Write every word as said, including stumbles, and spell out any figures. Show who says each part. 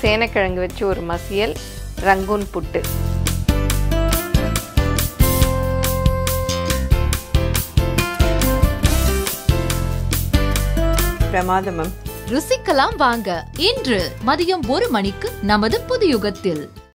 Speaker 1: சேனக்கிழங்கு வச்சு ஒரு மசியல், ரங்கூன் புட்டு. பிரமாதம்.
Speaker 2: ருசிக்கலாம் வாங்க. இன்று மதியம் ஒரு மணிக்கு நமது புதுயுகத்தில்.